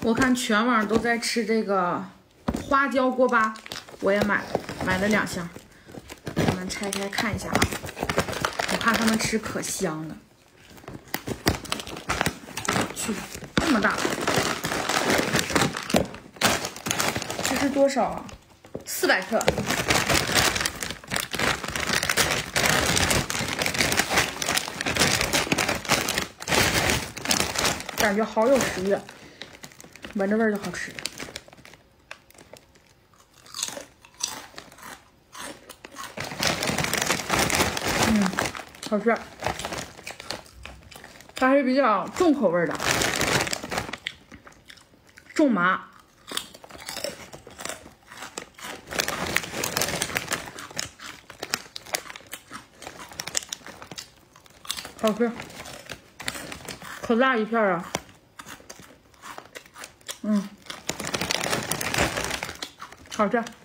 我看全网都在吃这个花椒锅巴，我也买了2箱，我们拆开看一下啊。我看他们吃可香了，去这么大，这是多少啊？400克。感觉好有食欲，闻着味儿就好吃。好吃。它还是比较重口味的，重麻。好吃，可大一片啊！好吃。